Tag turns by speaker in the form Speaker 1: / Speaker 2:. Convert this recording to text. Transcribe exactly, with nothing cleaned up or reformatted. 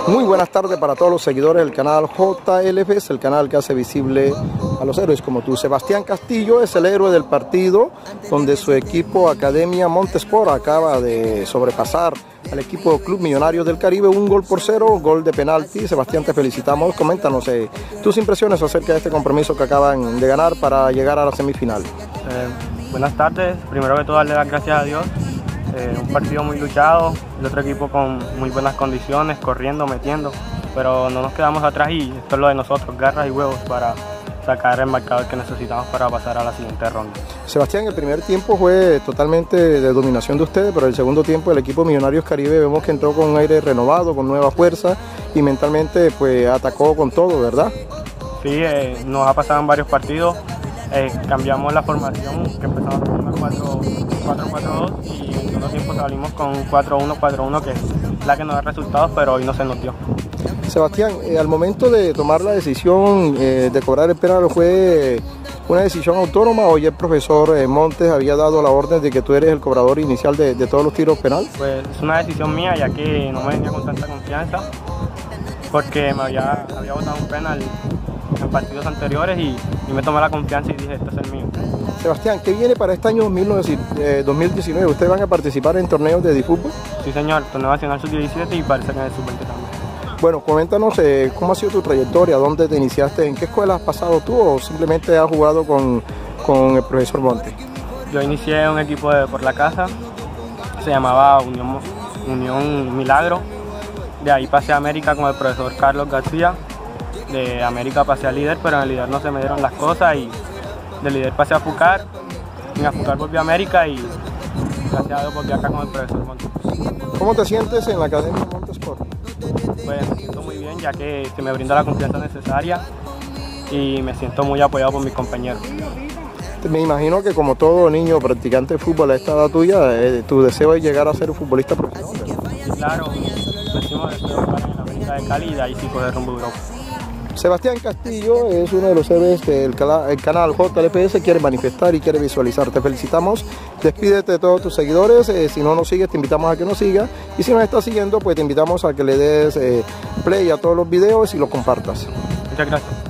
Speaker 1: Muy buenas tardes para todos los seguidores del canal J L F, es el canal que hace visible a los héroes como tú. Sebastián Castillo es el héroe del partido, donde su equipo Academia Montesport acaba de sobrepasar al equipo Club Millonarios del Caribe, un gol por cero, gol de penalti. Sebastián, te felicitamos. Coméntanos eh, tus impresiones acerca de este compromiso que acaban de ganar para llegar a la semifinal.
Speaker 2: Eh, buenas tardes, primero que todo darle las gracias a Dios. Eh, un partido muy luchado, el otro equipo con muy buenas condiciones, corriendo, metiendo, pero no nos quedamos atrás y esto es lo de nosotros, garras y huevos para sacar el marcador que necesitamos para pasar a la siguiente ronda.
Speaker 1: Sebastián, el primer tiempo fue totalmente de dominación de ustedes, pero el segundo tiempo el equipo Millonarios Caribe vemos que entró con un aire renovado, con nueva fuerza y mentalmente pues atacó con todo, ¿verdad?
Speaker 2: Sí, eh, nos ha pasado en varios partidos, eh, cambiamos la formación, que empezamos con una cuatro cuatro dos y en el segundo tiempo salimos con un cuatro uno cuatro uno, que es la que nos da resultados, pero hoy no se nos dio.
Speaker 1: Sebastián, eh, al momento de tomar la decisión eh, de cobrar el penal, ¿fue una decisión autónoma o ya el profesor eh, Montes había dado la orden de que tú eres el cobrador inicial de, de todos los tiros penal?
Speaker 2: Pues es una decisión mía, ya que no me venía con tanta confianza, porque me había, había botado un penal en partidos anteriores y, y me tomé la confianza y dije, este es el mío.
Speaker 1: Sebastián, ¿qué viene para este año dos mil diecinueve? ¿Ustedes van a participar en torneos de fútbol?
Speaker 2: Sí, señor, torneo nacional sub diecisiete y parece que en el sub veinte también.
Speaker 1: Bueno, coméntanos eh, cómo ha sido tu trayectoria, dónde te iniciaste, en qué escuela has pasado tú o simplemente has jugado con, con el profesor Montes.
Speaker 2: Yo inicié un equipo de por la casa, se llamaba Unión, Unión Milagro, de ahí pasé a América con el profesor Carlos García, de América pasé a Líder, pero en el Líder no se me dieron las cosas y de Líder pasé a Fucar, y a Fucar volví a América y gracias a Dios volví acá con el profesor Montes.
Speaker 1: ¿Cómo te sientes en la Academia Montesport?
Speaker 2: Pues me siento muy bien, ya que se me brinda la confianza necesaria y me siento muy apoyado por mis compañeros.
Speaker 1: Me imagino que como todo niño practicante de fútbol a esta edad tuya, eh, tu deseo es llegar a ser un futbolista profesional.
Speaker 2: Sí, claro, decimos deseo jugar en la América de Cali y de ahí sí coger rumbo a Europa.
Speaker 1: Sebastián Castillo es uno de los héroes del canal J L P S, quiere manifestar y quiere visualizar. Te felicitamos, despídete de todos tus seguidores, eh, si no nos sigues te invitamos a que nos sigas y si nos estás siguiendo pues te invitamos a que le des eh, play a todos los videos y los compartas.
Speaker 2: Muchas gracias.